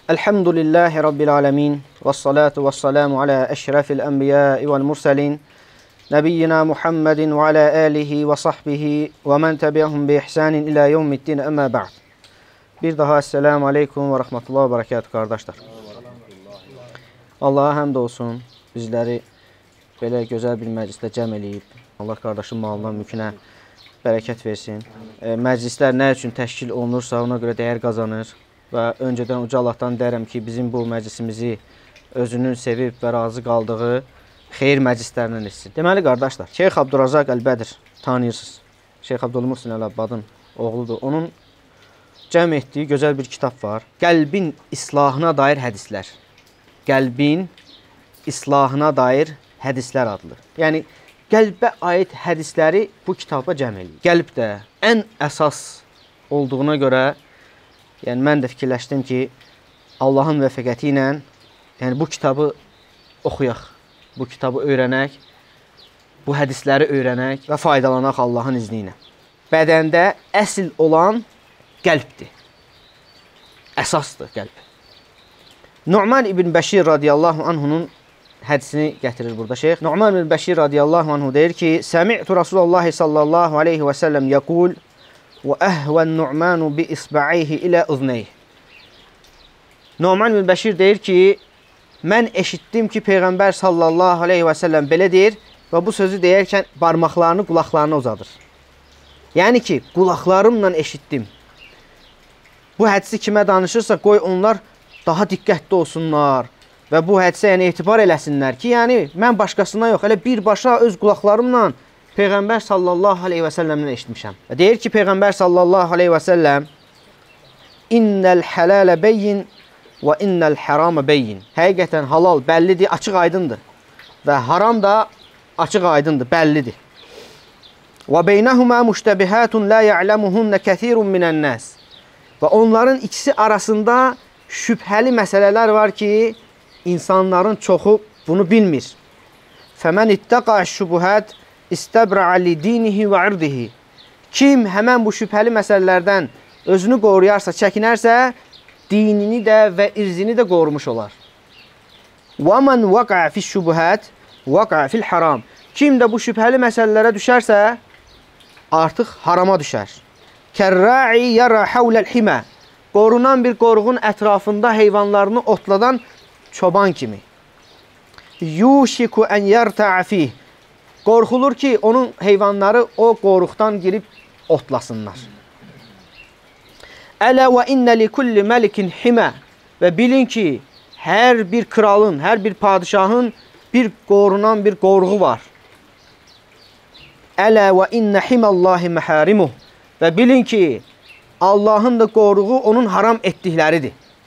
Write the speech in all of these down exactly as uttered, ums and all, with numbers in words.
Elhamdülillahi Rabbil alemin. Vessalatu vesselamu ala eşrefil enbiyai vel murselin. Nebiyyina Muhammedin ve ala alihi ve sahbihi ve men tebi'ahum bi ihsanin ila yevmiddin emmâ ba'd. Bir daha esselamu aleyküm ve rahmetullahi ve berekatuhu kardeşler. Allah'a həmd olsun bizləri belə gözəl bir məclisdə cəm eləyib. Allah qardaşın malına, mülkünə bərəkət versin. E, məclislər nə üçün təşkil olunursa ona görə dəyər qazanır. Və öncədən uca Allahdan deyirəm ki, bizim bu məclisimizi özünün sevib və razı qaldığı xeyir məclislərindən etsin. Deməli, qardaşlar, Şeyx Abdurrazaq Əl-Bədir tanıyırsınız. Şeyx Abdülmuhsin Əl-Abbadın oğludur. Onun cəm etdiyi gözəl bir kitab var. Qəlbin islahına dair hədislər. Qəlbin islahına dair hədislər adlı. Yəni, qəlbə aid hədisləri bu kitaba cəm eləyir. Qəlb də ən əsas olduğuna görə yəni mən də fikirləşdim ki, Allahın vəfəqəti ilə yəni bu kitabı oxuyaq, bu kitabı öyrənək, bu hədisləri öyrənək və faydalanaq Allahın izni ilə. Bədəndə əsl olan qəlbdir. Əsasdır qəlb. Nu'man ibn Bəşir radiyallahu anhunun hədisini gətirir burada şeyx. Nu'man ibn Bəşir radiyallahu anhu deyir ki, Səmi'tu Rasulullah sallallahu aleyhi və səlləm yəqul və əhvən Nu'manu bi isba'ayhi ilə uzneyh. Nu'man ibn Bəşir deyir ki, mən eşitdim ki, Peyğəmbər sallallahu aleyhi və səlləm belə deyir və bu sözü deyərkən barmaqlarını qulaqlarına uzadır. Yəni ki, qulaqlarımla eşitdim. Bu hədisi kimə danışırsa, qoy onlar daha diqqətli olsunlar və bu hədisə yəni etibar eləsinlər ki, yəni mən başqasına yox, elə birbaşa öz qulaqlarımla Peyğəmbər sallallahu aleyhi və səlləmdən eşitmişəm. Deyir ki, Peyğəmbər sallallahu aleyhi və səlləm İnnəl hələlə beyyin və innəl həramə beyyin. Həqiqətən halal bəllidir, açıq aydındır. Və haram da açıq aydındır, bəllidir. Və beynəhumə müştəbihətun la ya'ləmuhunnə kəthirun minən-nəs. Və onların ikisi arasında şübhəli məsələlər var ki, insanların çoxu bunu bilmir. Fəmən ittəqəş şübuhət İstəbra'a li dinihi və irdihi. Kim həmən bu şübhəli məsələlərdən özünü qoruyarsa, çəkinərsə, dinini də və irzini də qorumuş olar. Və mən vəqə fi şübuhət, vəqə fil haram. Kim də bu şübhəli məsələlərə düşərsə, artıq harama düşər. Kərra'i yərə həvləl himə. Qorunan bir qoruğun ətrafında heyvanlarını otladan çoban kimi. Yuşiku ən yərtə'a fih. Qorxulur ki, onun heyvanları o qoruqdan girib otlasınlar. Ələ və innə li kulli məlikin himə. Və bilin ki, hər bir kralın, hər bir padişahın bir qorunan bir qoruğu var. Ələ və innə himəllahi məharimuh. Və bilin ki, Allahın da qoruğu onun haram etdikləridir.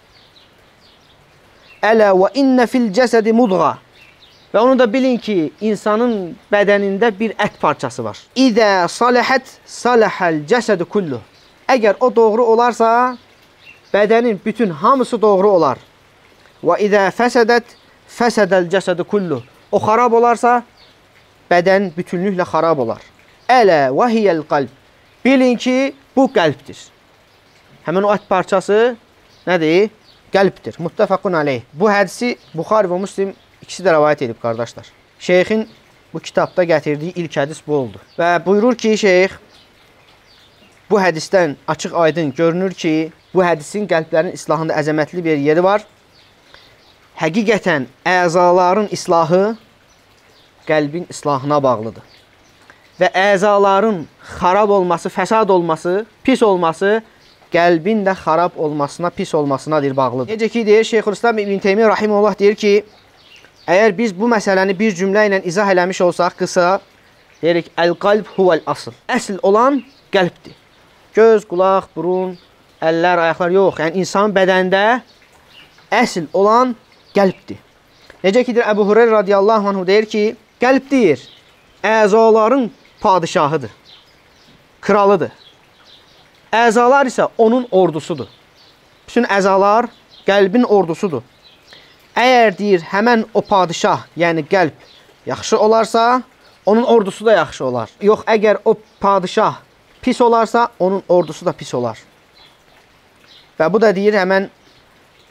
Ələ və innə fil cəsədi mudğa. Və onu da bilin ki, insanın bədənində bir ət parçası var. İdə saləhət saləhəl cəsədi kulluh. Əgər o doğru olarsa, bədənin bütün hamısı doğru olar. Və idə fəsədət fəsədəl cəsədi kulluh. O xarab olarsa, bədən bütünlüklə xarab olar. Ələ və hiyəl qalb. Bilin ki, bu qəlbdir. Həmin o ət parçası nədir? Qəlbdir. Muttəfəqun aleyh. Bu hədisi Buxari və Müslim İkisi də rəvayət edib, qardaşlar. Şeyxin bu kitabda gətirdiyi ilk hədis bu oldu. Və buyurur ki, şeyx, bu hədisdən açıq aydın görünür ki, bu hədisin qəlblərin islahında əzəmətli bir yeri var. Həqiqətən əzaların islahı qəlbin islahına bağlıdır. Və əzaların xarab olması, fəsad olması, pis olması qəlbin də xarab olmasına, pis olmasınadır bağlıdır. Necə ki, deyir Şeyxülislam İbn Teymiyyə rahimehullah deyir ki, əgər biz bu məsələni bir cümlə ilə izah eləmiş olsaq, qısa, deyirik, əl-qalb huvəl asıl. Əsl olan qəlbdir. Göz, qulaq, burun, əllər, ayaqlar yox. Yəni, insanın bədəndə əsl olan qəlbdir. Necə ki, deyir, Əbu Hureyra radiyallahu anhu deyir ki, qəlb deyir, əzaların padişahıdır, kralıdır. Əzalar isə onun ordusudur. Bütün əzalar qəlbin ordusudur. Əgər deyir, həmən o padişah, yəni qəlb yaxşı olarsa, onun ordusu da yaxşı olar. Yox, əgər o padişah pis olarsa, onun ordusu da pis olar. Və bu da deyir, həmən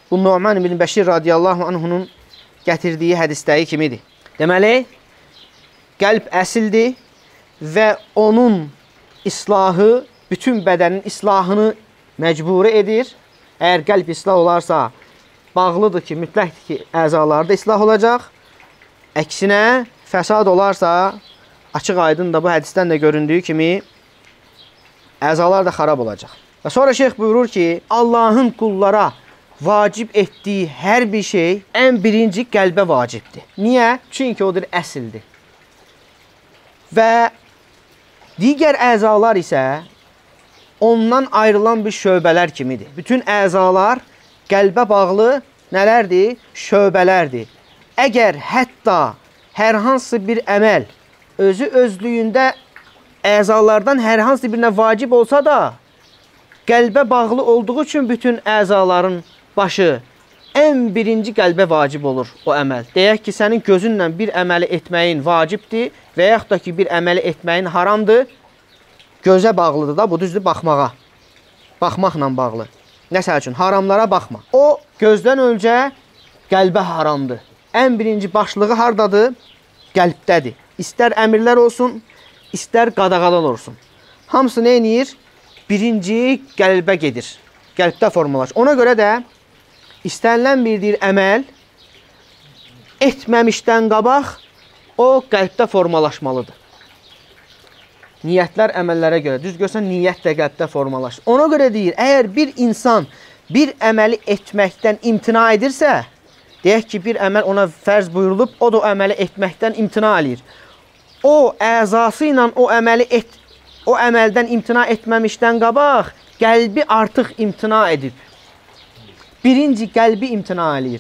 bu Nu'man ibn Bəşir radiyallahu anhunun gətirdiyi hədisdəyi kimidir. Deməli, qəlb əsildir və onun islahı bütün bədənin islahını məcburi edir. Əgər qəlb islah olarsa, bağlıdır ki, mütləqdir ki, əzalarda islah olacaq. Əksinə, fəsad olarsa, açıq aydın da bu hədisdən də göründüyü kimi, əzalar da xarab olacaq. Və sonra şeyx buyurur ki, Allahın qullara vacib etdiyi hər bir şey ən birinci qəlbə vacibdir. Niyə? Çünki odur əsildir. Və digər əzalar isə ondan ayrılan bir şöbələr kimidir. Bütün əzalar qəlbə bağlı nələrdir? Şöbələrdir. Əgər hətta hər hansı bir əməl özü özlüyündə əzalardan hər hansı birinə vacib olsa da, qəlbə bağlı olduğu üçün bütün əzaların başı ən birinci qəlbə vacib olur o əməl. Deyək ki, sənin gözünlə bir əməli etməyin vacibdir və yaxud da ki, bir əməli etməyin haramdır. Gözə bağlıdır da, bu düzdür, baxmağa. Baxmaqla bağlı. Nəsəl üçün, haramlara baxma. O, gözdən öncə qəlbə haramdır. Ən birinci başlığı hardadır? Qəlbdədir. İstər əmirlər olsun, istər qadağalar olsun. Hamısı nə edir? Birinci qəlbə gedir. Qəlbdə formalaşır. Ona görə də istənilən bir deyir, əməl etməmişdən qabaq o qəlbdə formalaşmalıdır. Niyyətlər əməllərə görə. Düz görsən, niyyət də qəlbdə formalaşır. Ona görə deyir, əgər bir insan bir əməli etməkdən imtina edirsə, deyək ki, bir əməl ona fərz buyurulub, o da o əməli etməkdən imtina edir. O, əzası ilə o əməli et, o əməldən imtina etməmişdən qabaq, qəlbi artıq imtina edib. Birinci qəlbi imtina edir.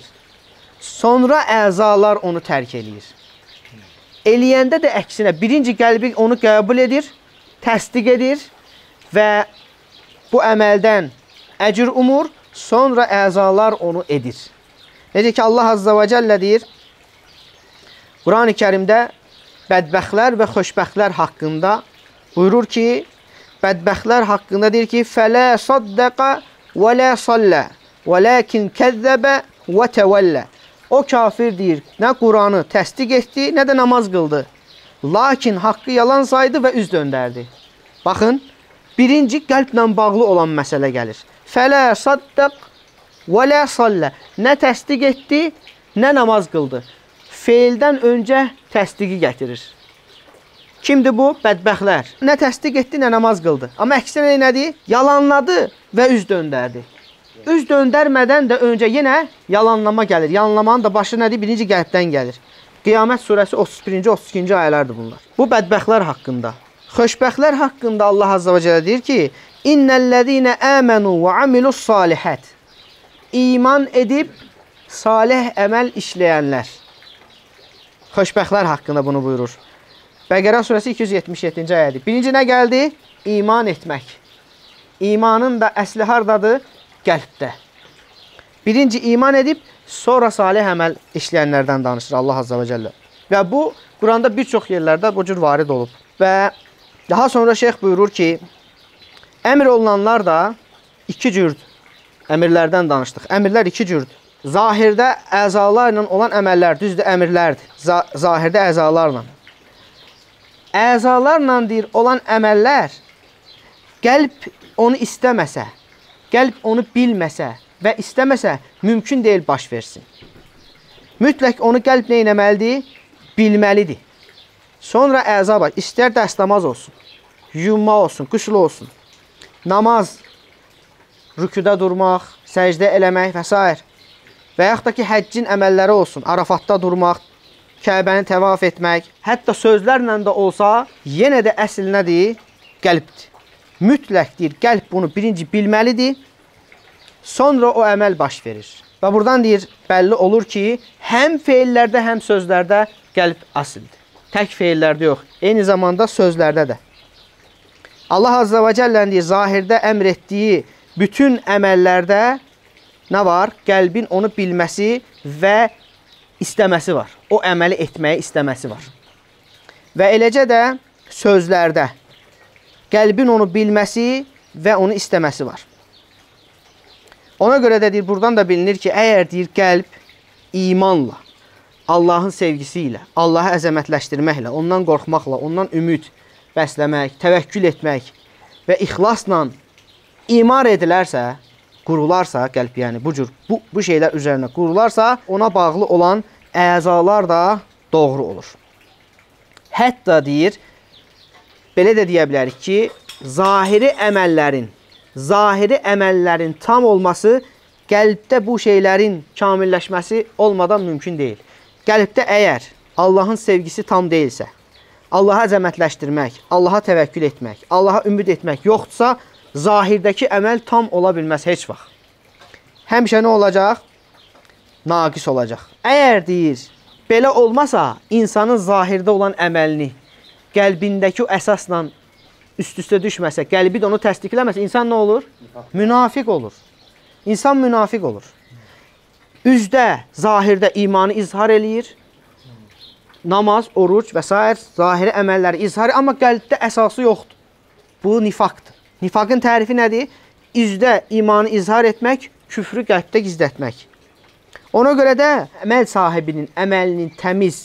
Sonra əzalar onu tərk edir. Eləyəndə də əksinə, birinci qəlbi onu qəbul edir, təsdiq edir və bu əməldən əcr umur, sonra əzalar onu edir. Necə ki, Allah Azza və Cəllə deyir, Quran-ı Kərimdə bədbəxtlər və xoşbəxtlər haqqında buyurur ki, bədbəxtlər haqqında deyir ki, فَلَا صَدَّقَ وَلَا صَلَّى وَلَكِنْ كَذَّبَ وَتَوَلَّى. O kafir deyir, nə Quranı təsdiq etdi, nə də namaz qıldı. Lakin haqqı yalan saydı və üz döndərdi. Baxın, birinci qəlblə bağlı olan məsələ gəlir. فَلَا صَدَّقَ وَلَا صَلَّى. Nə təsdiq etdi, nə namaz qıldı. Feildən öncə təsdiqi gətirir. Kimdir bu? Bədbəxtlər. Nə təsdiq etdi, nə namaz qıldı. Amma əksinə nədir? Yalanladı və üz döndərdi. Üz döndərmədən də öncə yenə yalanlama gəlir. Yalanlamanın da başı nədir? Birinci qəlbdən gəlir. Qiyamət surəsi otuz birinci otuz ikinci ayələrdir bunlar. Bu bədbəxtlər haqqında. Xoşbəxtlər haqqında Allah Azza və Cəllə deyir ki, İnnəl-ləzīnə əmənu və amilus salihət. İman edib salih əməl işləyənlər. Xoşbəxtlər haqqında bunu buyurur. Bəqərə surəsi iki yüz yetmiş yeddinci ayədir. Birinci nə gəldi? İman etmək. İmanın da əsli hardadır? Qəlbdə. Birinci iman edib, sonra salih əməl işləyənlərdən danışır Allah Azza və Cəllə. Və bu, Quranda bir çox yerlərdə bu cür varid olub. Və daha sonra şeyx buyurur ki, əmr olunanlar da iki cürdür. Əmirlərdən danışdıq. Əmirlər iki cürdür. Zahirdə əzalarla olan əməllər, düzdür, əmirlərdir. Zahirdə əzalarla. Əzalarla deyir, olan əməllər, qəlb onu istəməsə, qəlb onu bilməsə və istəməsə, mümkün deyil baş versin. Mütləq onu qəlb nə etməlidir? Bilməlidir. Sonra əza baş, istər dəstəmaz olsun, yuyunma olsun, qüsl olsun, namaz, rüküdə durmaq, səcdə eləmək və s. Və yaxud da ki, həccin əməlləri olsun, Arafatda durmaq, Kəbəni təvaf etmək, hətta sözlərlə də olsa, yenə də əsl nədir? Qəlbdir. Mütləqdir, qəlb bunu birinci bilməlidir, sonra o əməl baş verir. Və buradan deyir, bəlli olur ki, həm feillərdə, həm sözlərdə qəlb asildir. Tək feillərdə yox, eyni zamanda sözlərdə də. Allah Azza və Cəllənin deyir, zahirdə əmr etdiyi bütün əməllərdə nə var? Qəlbin onu bilməsi və istəməsi var. O əməli etməyi istəməsi var. Və eləcə də sözlərdə qəlbin onu bilməsi və onu istəməsi var. Ona görə də deyir, buradan da bilinir ki, əgər deyir qəlb imanla, Allahın sevgisi ilə, Allahı əzəmətləşdirməklə, ondan qorxmaqla, ondan ümid bəsləmək, təvəkkül etmək və ixlasla imar edilərsə, qurularsa, qəlb yəni bu cür, bu, bu şeylər üzərinə qurularsa, ona bağlı olan əzalar da doğru olur. Hətta deyir, belə də deyə bilərik ki, zahiri əməllərin, zahiri əməllərin tam olması qəlbdə bu şeylərin kamilləşməsi olmadan mümkün deyil. Qəlbdə əgər Allahın sevgisi tam deyilsə, Allaha əzəmətləşdirmək, Allaha təvəkkül etmək, Allaha ümid etmək yoxdursa, zahirdəki əməl tam ola bilməz heç vaxt. Həmişə nə olacaq? Naqis olacaq. Əgər deyir, belə olmasa, insanın zahirdə olan əməlini qəlbindəki o əsasla üst-üstə düşməsə, qəlbi də onu təsdiqləməsə, insan nə olur? Münafiq olur. İnsan münafiq olur. Üzdə, zahirdə imanı izhar eləyir, namaz, oruc və s. zahiri əməlləri izhar, amma qəlbdə əsası yoxdur. Bu nifaqdır. Nifaqın tərifi nədir? Üzdə imanı izhar etmək, küfrü qəlbdə gizlətmək. Ona görə də əməl sahibinin əməlinin təmiz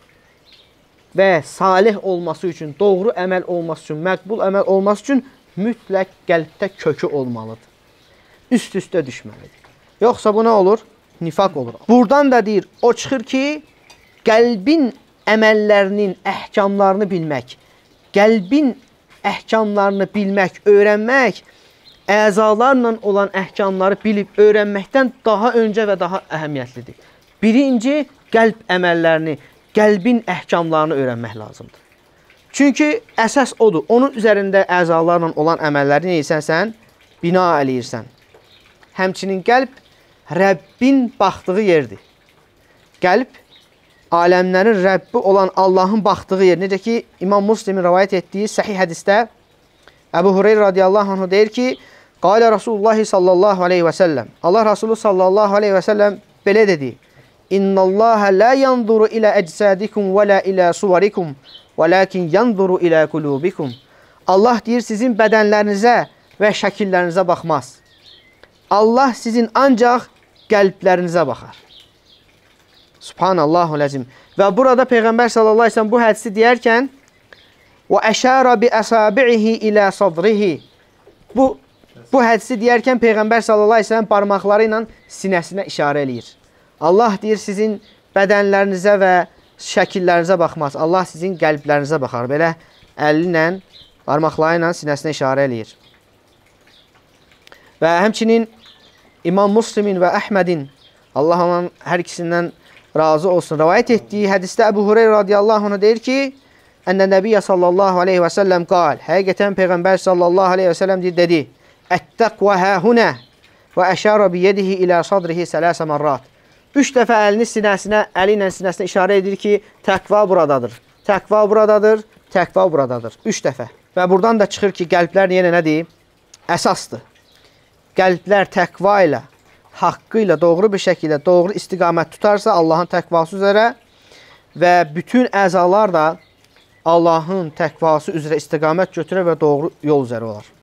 və salih olması üçün, doğru əməl olması üçün, məqbul əməl olması üçün mütləq qəlbdə kökü olmalıdır. Üst-üstə düşməlidir. Yoxsa bu nə olur? Nifaq olur. Buradan da deyir, o çıxır ki, qəlbin əməllərinin əhkamlarını bilmək, qəlbin əhkamlarını bilmək, öyrənmək, əzalarla olan əhkamları bilib öyrənməkdən daha öncə və daha əhəmiyyətlidir. Birinci, qəlb əməllərini, qəlbin əhkamlarını öyrənmək lazımdır. Çünki əsas odur. Onun üzərində əzalarla olan əməlləri neysən sən? Bina eləyirsən. Həmçinin qəlb Rəbbin baxdığı yerdir. Qəlb aləmlərin Rəbbi olan Allahın baxdığı yer. Necə ki, İmam Muslimin rəvayət etdiyi səhih hədisdə Əbu Hureyra radiyallahu anh deyir ki, Qalə Rasulullah sallallahu aleyhi və səlləm. Allah Rasulü sallallahu aleyhi və səlləm belə dedi. İnnallâhə lə yanzuru ilə əcsədikum və lə ilə suvarikum və ləkin yanzuru ilə qulubikum. Allah deyir, sizin bədənlərinizə və şəkillərinizə baxmaz. Allah sizin ancaq qəlblərinizə baxar. Subhanallahu ləzim. Və burada Peyğəmbər sallallahu aleyhi və səlləm bu hədisi deyərkən və əşərə bi əsabihi ilə sadrihi. Bu, bu hədisi deyərkən Peyğəmbər sallallahu aleyhi və səlləm parmaqları ilə sinəsinə işarə eləyir. Allah deyir, sizin bədənlərinizə və şəkillərinizə baxmaz. Allah sizin qəlblərinizə baxar. Belə əli ilə, parmaqları ilə sinəsinə işarə eləyir. Və həmçinin İmam Muslimin və Əhmədin, Allah onun hər ikisindən razı olsun, rəvayət etdiyi hədisdə Əbu Hureyra radiyallahu anh deyir ki, Ənə Nəbiyyə sallallahu aleyhi və səlləm qal, həqiqətən Peyğəmbər sallallahu aleyhi və səlləm dedi, Ət-təqvə həhunə və əşərə biyedihi ilə sadrihi sələsə mərrat. Üç dəfə əlini sinəsinə, əli ilə sinəsinə işarə edir ki, təqva buradadır, təqva buradadır, təqva buradadır. Üç dəfə. Və buradan da çıxır ki, qəlblər yenə nədir? Əsasdır. Qəlblər təqva ilə, haqqı ilə, doğru bir şəkildə, doğru istiqamət tutarsa Allahın təqvası üzrə və bütün əzalar da Allahın təqvası üzrə istiqamət götürər və doğru yol üzrə olar.